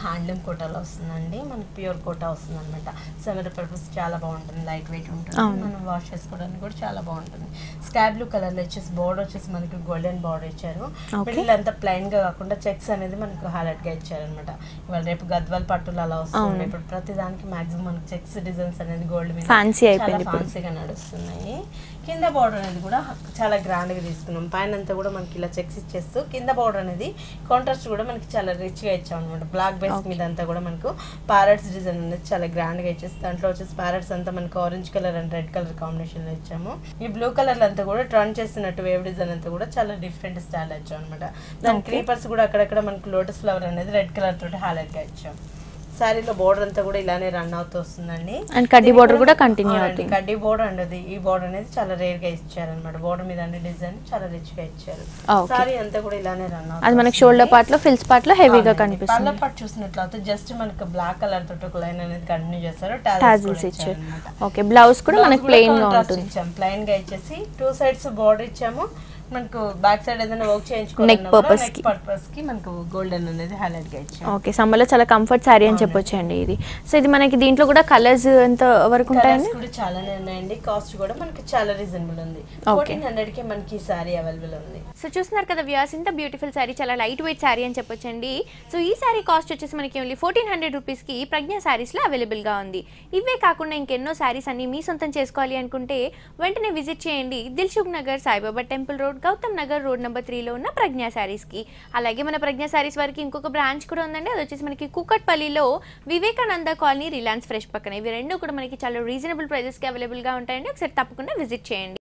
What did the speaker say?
Handloom కోటాలో వస్తుందండి, మనకి ప్యూర్ కోటా వస్తుంది అనమాట. సమ్మర్ పర్పస్ చాలా బాగుంటుంది, లైట్ వెయిట్ ఉంటుంది, మనం వాష్ చేసుకోవడానికి కూడా చాలా బాగుంటుంది. స్కై బ్లూ కలర్లో వచ్చేసి బోర్డర్ వచ్చేసి మనకి గోల్డెన్ బోర్డర్ ఇచ్చారు. మిడిల్ అంతా ప్లెయిన్ గా కాకుండా చెక్స్ అనేది మనకు హైలైట్ గా ఇచ్చారు అనమాట. ఇవాళ రేపు గద్వాల్ పట్టులు అలా వస్తుంది, ఇప్పుడు ప్రతి దానికి మాక్సిమం మనకి చెక్స్ డిజైన్స్ అనేది గోల్డ్ మీద చాలా ఫ్యాన్సీగా నడుస్తున్నాయి. కింద బోర్డర్ అనేది కూడా చాలా గ్రాండ్ గా తీసుకున్నాం. పైన అంతా కూడా మనకి ఇలా చెక్స్ ఇచ్చేస్తూ కింద బోర్డర్ అనేది కాంట్రాస్ట్ కూడా మనకి చాలా రిచ్ గా ఇచ్చాం అనమాట. బ్లాక్ బేస్ మీద అంతా కూడా మనకు ప్యారెట్స్ డిజైన్ అనేది చాలా గ్రాండ్ గా ఇచ్చేసి దాంట్లో వచ్చేసి ప్యారెట్స్ అంతా మనకు orange colour and red colour combination లో ఇచ్చాము. ఈ బ్లూ కలర్ అంతా కూడా టర్న్ చేస్తున్నట్టు వేవ్ డిజైన్ అంతా కూడా చాలా డిఫరెంట్ స్టైల్ ఇచ్చాం అనమాట. దాని క్రీపర్స్ కూడా అక్కడక్కడ మనకు లోటస్ ఫ్లవర్ అనేది రెడ్ కలర్ తోటి హైలైట్ గా ఇచ్చాం. సారీలో బోర్డర్ అంతా కూడా ఇలానే రన్ అవుతూ వస్తుందండి. అండ్ కడ్డీ బోర్డర్ కూడా కంటిన్యూ అవుతుంది. కడ్డీ బోర్డర్ అండి, ఈ బోర్డర్ అనేది చాలా రేర్ గా ఇచ్చారన్నమాట. బోర్డర్ మీద అన్ని డిజైన్ చాలా రిచ్ గా ఇచ్చారు. సారీ అంతా కూడా ఇలానే రన్ అవుతుంది. అది మనకి షోల్డర్ పార్ట్ లో ఫిల్స్ పార్ట్ లో హెవీగా కనిపిస్తుంది. పళ్ళ పార్ట్ చూసినట్లయితే జస్ట్ మనకి బ్లాక్ కలర్ తోటి ఒక లైన్ అనేది కంటిన్యూ చేస్తారు. టాజిల్స్ ఇచ్చారు. ఓకే, బ్లౌజ్ కూడా మనకి ప్లెయిన్ గా ఉంటుంది. ప్లెయిన్ గా ఇచ్చేసి 2 సైడ్స్ బోర్డర్ ఇచ్చాము. మనకు బ్యాక్ సైడ్ ఏదైనా వర్క్ చేయించుకోవాలి నెక్ పర్పస్ కి మనకు గోల్డెన్ అనేది హైలైట్ గా ఇచ్చాము. ఓకే, సమ్మర్ లో చాలా కంఫర్ట్ సారీ అని చెప్పొచ్చు అండి ఇది. సో ఇది మనకి దీంట్లో కూడా కలర్స్ ఎంత వరకు ఉంటాయండి? కూడా చాలానే ఉన్నాయండి. కాస్ట్ కూడా మనకి చాలా రీజనబుల్ ఉంది. 1400 కి మనకి సారీ అవైలబుల్ ఉంది. సో చూస్తున్నారు కదా వ్యూయర్స్, ఇంత బ్యూటిఫుల్ సారీ, చాలా లైట్ వెయిట్ సారీ అని చెప్పొచ్చండి. సో ఈ సారీ కాస్ట్ వచ్చేసి మనకి ఓన్లీ 1400 రూపీస్ కి ప్రజ్ఞ సారీస్ లో అవైలబుల్ గా ఉంది. ఇవే కాకుండా ఇంకెన్నో సారీస్ అన్ని మీ సొంతం చేసుకోవాలి అనుకుంటే వెంటనే విజిట్ చేయండి Dilsukh Nagar Saibaba temple road, Gautam Nagar road number 3 లో ఉన్న ప్రజ్ఞ సారీస్ కి. అలాగే మన ప్రజ్ఞ సారీస్ వారికి ఇంకొక బ్రాంచ్ కూడా ఉందండి, అది వచ్చేసి మనకి కుకట్పల్లిలో వివేకానంద కాలనీ రిలయన్స్ ఫ్రెష్ పక్కన. ఇవి రెండు కూడా మనకి చాలా రీజనబుల్ ప్రైజెస్ కి అవైలబుల్ గా ఉంటాయండి. ఒకసారి తప్పకుండా విజిట్ చేయండి.